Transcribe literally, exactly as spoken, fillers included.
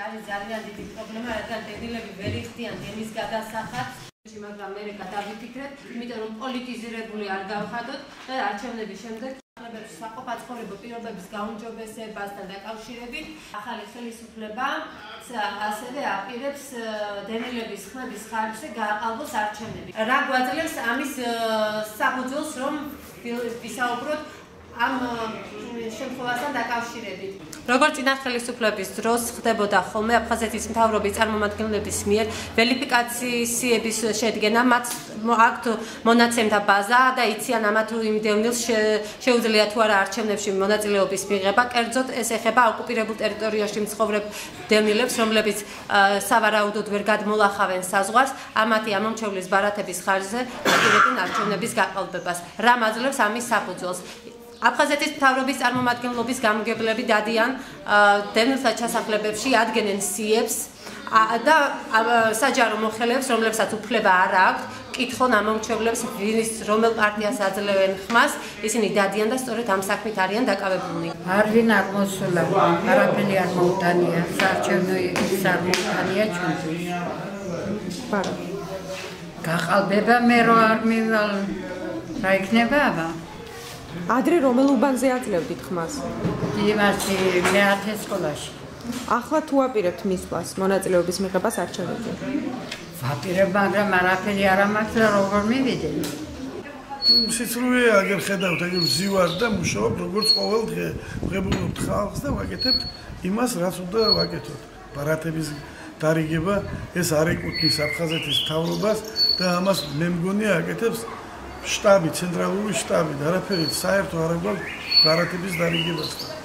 არის ძალიან დიდი პრობლემა, რადგან დევნილები ვერ იხდიან დენის გადასახადს, მაგრამ მე გადავიფიქრეთ, იმიტომ რომ პოლიტიზირებული არ გავხადოთ და არჩევნების შემდეგ საყოფაცხოვრებო პირობების გაუმჯობესებასთან დაკავშირებით ახალი ხელისუფლება ასევე აპირებს დევნილების ხმების ხარჯზე გააყალბოს არჩევნები. რა გვაძლევს ამის საფუძველს, რომ ვისაუბროთ ამ შემთხვევასთან დაკავშირებით. როგორც წინა ხელისუფლების დროს ხდებოდა ხოლმე აფხაზეთის მთავრობის წარმომადგენლების მიერ ველიფიკაციების შედგენა, მათ აქვთ მონაცემთა ბაზა და იციან ამა თუ იმ დევნილს შეუძლია თუ არა არჩევნებში მონაწილეობის მიღება. კერძოდ ეს ეხება ოკუპირებულ ტერიტორიაში მცხოვრებ დევნილებს, რომლებიც სავარაუდოდ ვერ გადმოლახავენ საზღვარს, ამათი ამომრჩევლის ბარათების ხარჯზე აპირებენ არჩევნების გაყალბებას. რა მაძლევს ამის საფუძველს? აფხაზეთის მთავრობის წარმომადგენლობის გამგებლები დადიან დევნილთა ჩასახლებებში, ადგენენ სიებს და საჯარო მოხელეებს, რომლებსაც უფლება არ აქვთ, კითხონ ამომრჩევლებს, ვინის რომელ პარტიას აძლევენ ხმას, ისინი დადიან და სწორედ ამ საქმით არიან დაკავებულნი. არვინ არ მოსულა, არაფერი არ მოუტანია, საარჩევნო ის არ მოუტანია ჩვენთვის. ბარა. გაყალბება მე რო არ მივალ, რა იქნება აბა? ადრე რომელ უბანზე აძლევდით ხმას? იმაში მეათე სკოლაში. ახლა თუ აპირებთ მისვლას, მონაწილეობის მიღებას არჩევნებზე? ვაპირებ, მაგრამ არაფერი არ მაქვს და როგორ მივიდე? სიცრუე აგერ ხედავთ, აგერ ვზივარ და მუშაობ როგორც ყოველ დღე. ვღებულობთ ხალხს და ვაკეთებთ იმას, რაც უნდა ვაკეთოთ. ბარათების დარიგება ეს არ ეკუთვნის აფხაზეთის მთავრობას და ამას მე მგონია აკეთებს შტაბი, ცენტრალური შტაბი და არაფერი საერთო არ აქვს ბარათების დარიგებასთან.